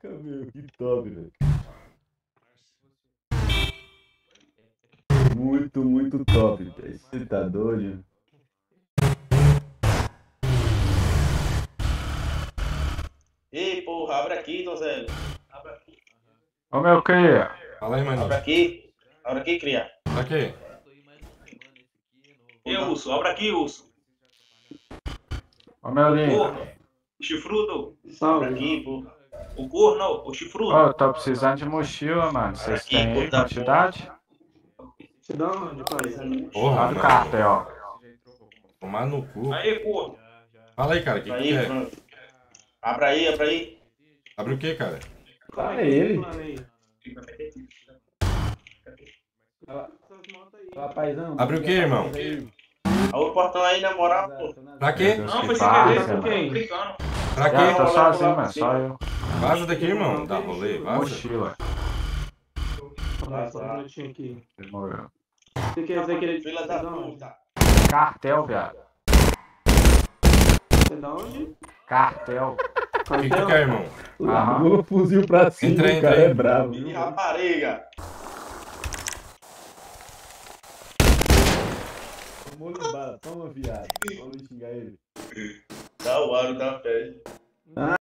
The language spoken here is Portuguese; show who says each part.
Speaker 1: Caraca, meu, que top, velho. Muito, muito top, velho. Você tá doido?
Speaker 2: Ei, porra, abre aqui, Zé. Abre aqui.
Speaker 3: Ô meu cria,
Speaker 4: Fala aí, maninho.
Speaker 2: Abre aqui. Abre aqui, cria.
Speaker 4: Pra quê?
Speaker 2: Ei, urso, abre aqui, urso.
Speaker 3: ô meu
Speaker 2: O
Speaker 3: lindo.
Speaker 2: corno, o chifrudo. Abre
Speaker 5: Salve.
Speaker 2: aqui, porra. O corno, o chifrudo.
Speaker 3: Ô, tô precisando de mochila, mano. Vocês
Speaker 2: Aqui,
Speaker 3: têm aí
Speaker 2: puta
Speaker 3: quantidade?
Speaker 5: Você dá onde, pai?
Speaker 4: Porra,
Speaker 3: Lá do
Speaker 4: mano.
Speaker 3: cartel.
Speaker 4: Tomar no cu.
Speaker 2: Aí, corno.
Speaker 4: Fala aí, cara. O que
Speaker 2: Aí,
Speaker 4: quer?
Speaker 2: pronto. Abre aí, abre aí.
Speaker 4: Abre o quê, cara?
Speaker 1: Fala ele.
Speaker 5: Rapazão.
Speaker 4: Abre o quê, irmão?
Speaker 2: Abre o portão aí, na moral, pô.
Speaker 4: Pra quê?
Speaker 3: Deus,
Speaker 2: Não,
Speaker 3: que
Speaker 2: foi sem
Speaker 3: paz,
Speaker 2: querer,
Speaker 3: mano.
Speaker 2: tô brincando.
Speaker 4: Pra
Speaker 3: Já,
Speaker 4: quê?
Speaker 3: tô sozinho, mano. Só eu.
Speaker 4: Vaza daqui, irmão. Dá rolê, vaza.
Speaker 3: Mochila.
Speaker 5: Só um minutinho aqui.
Speaker 3: Demorou.
Speaker 5: Você quer
Speaker 2: Fila da puta.
Speaker 3: Cartel, viado.
Speaker 5: Você dá onde?
Speaker 3: Cartel.
Speaker 4: O que tu quer, irmão?
Speaker 1: Largou o fuzil pra cima,
Speaker 4: Entra aí,
Speaker 1: o cara
Speaker 4: entra aí.
Speaker 1: é bravo.
Speaker 2: E
Speaker 1: Viu?
Speaker 2: rapariga.
Speaker 1: Tomou no bala, toma, viado. Vamos xingar ele.
Speaker 2: Dá o aro da pele.